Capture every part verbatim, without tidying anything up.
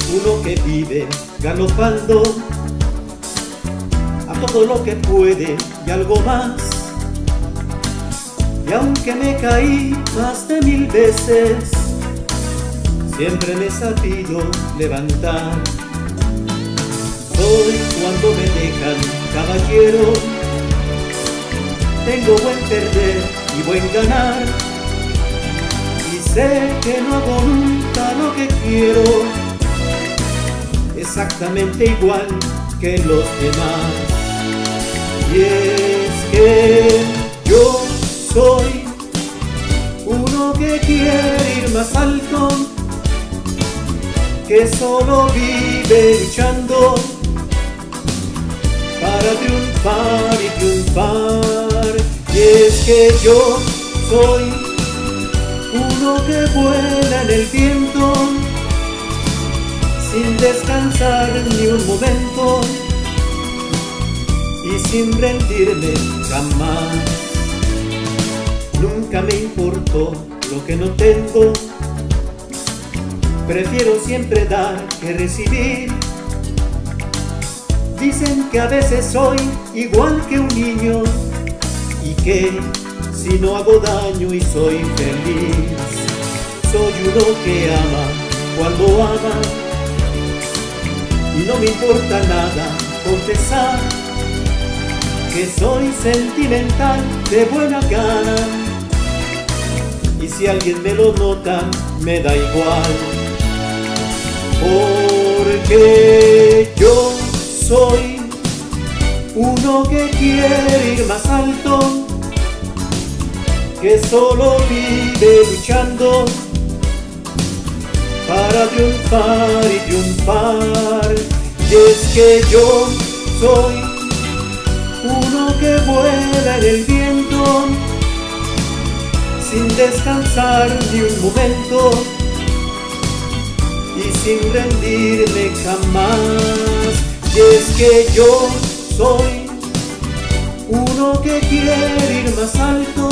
uno que vive galopando a todo lo que puede y algo más. Y aunque me caí más de mil veces, siempre me he sabido levantar. Soy cuando me dejan caballero, tengo buen perder y buen ganar, y sé que no hago nunca lo que quiero, exactamente igual que los demás. Y es que yo soy uno que quiere ir más alto, que solo vive luchando para triunfar y triunfar. Y es que yo soy uno que vuela en el viento sin descansar ni un momento y sin rendirme jamás. Nunca me importó lo que no tengo, prefiero siempre dar que recibir. Dicen que a veces soy igual que un niño y que si no hago daño y soy feliz. Soy uno que ama cuando ama y no me importa nada confesar que soy sentimental de buena gana. Y si alguien me lo nota, me da igual, porque yo soy uno que quiere ir más alto, que solo vive luchando para triunfar y triunfar. Y es que yo soy uno que vuela en el viento sin descansar ni un momento y sin rendirme jamás. Y es que yo soy uno que quiere ir más alto,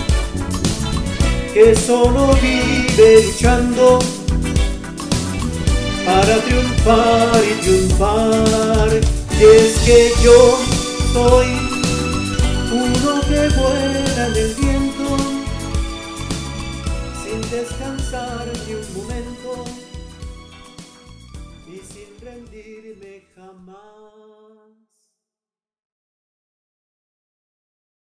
que solo vive luchando para triunfar y triunfar. Y es que yo soy uno que vuela en el viento sin descansar ni un momento y sin rendirme jamás.